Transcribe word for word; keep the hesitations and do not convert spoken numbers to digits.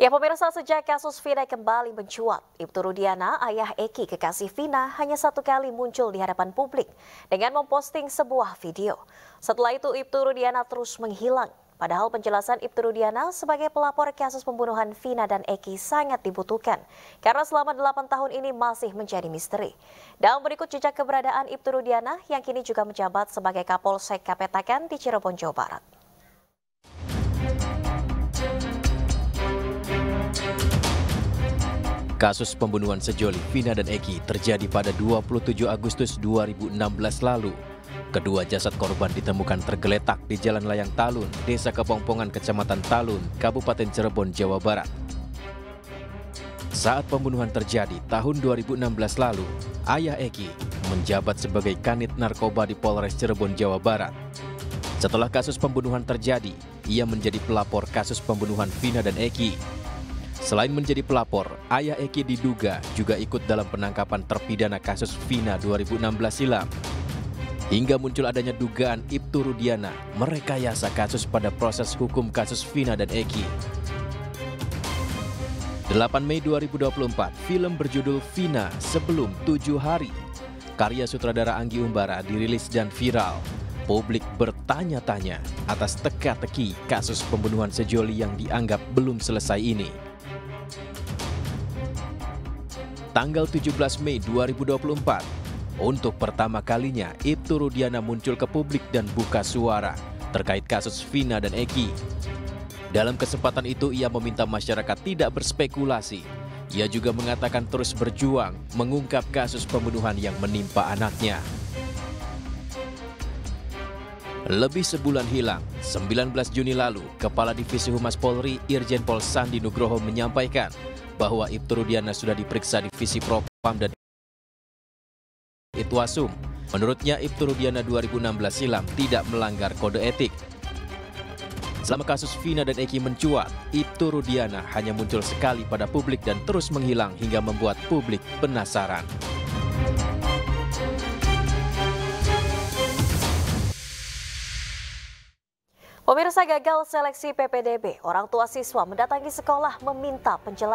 Ya pemirsa, sejak kasus Vina kembali mencuat, Ibtu Rudiana, ayah Eki kekasih Vina, hanya satu kali muncul di hadapan publik dengan memposting sebuah video. Setelah itu Ibtu Rudiana terus menghilang. Padahal penjelasan Ibtu Rudiana sebagai pelapor kasus pembunuhan Vina dan Eki sangat dibutuhkan karena selama delapan tahun ini masih menjadi misteri. Dan berikut jejak keberadaan Ibtu Rudiana yang kini juga menjabat sebagai Kapolsek Kapetakan di Cirebon, Jawa Barat. Kasus pembunuhan sejoli Vina dan Eki terjadi pada dua puluh tujuh Agustus dua ribu enam belas lalu. Kedua jasad korban ditemukan tergeletak di Jalan Layang Talun, Desa Kepongpongan, Kecamatan Talun, Kabupaten Cirebon, Jawa Barat. Saat pembunuhan terjadi tahun dua ribu enam belas lalu, ayah Eki menjabat sebagai Kanit Narkoba di Polres Cirebon, Jawa Barat. Setelah kasus pembunuhan terjadi, ia menjadi pelapor kasus pembunuhan Vina dan Eki. Selain menjadi pelapor, ayah Eki diduga juga ikut dalam penangkapan terpidana kasus Vina dua ribu enam belas silam. Hingga muncul adanya dugaan Ibtu Rudiana merekayasa kasus pada proses hukum kasus Vina dan Eki. delapan Mei dua ribu dua puluh empat, film berjudul Vina Sebelum Tujuh Hari, karya sutradara Anggi Umbara dirilis dan viral. Publik bertanya-tanya atas teka-teki kasus pembunuhan sejoli yang dianggap belum selesai ini. Tanggal tujuh belas Mei dua ribu dua puluh empat, untuk pertama kalinya Ibtu Rudiana muncul ke publik dan buka suara terkait kasus Vina dan Eki. Dalam kesempatan itu ia meminta masyarakat tidak berspekulasi. Ia juga mengatakan terus berjuang mengungkap kasus pembunuhan yang menimpa anaknya. Lebih sebulan hilang, sembilan belas Juni lalu, Kepala Divisi Humas Polri Irjen Pol Sandi Nugroho menyampaikan bahwa Ibtu Rudiana sudah diperiksa Divisi Propam dan Itwasum. Menurutnya Ibtu Rudiana dua ribu enam belas silam tidak melanggar kode etik. Selama kasus Vina dan Eki mencuat, Ibtu Rudiana hanya muncul sekali pada publik dan terus menghilang hingga membuat publik penasaran. Pemirsa, gagal seleksi P P D B, orang tua siswa mendatangi sekolah meminta penjelasan.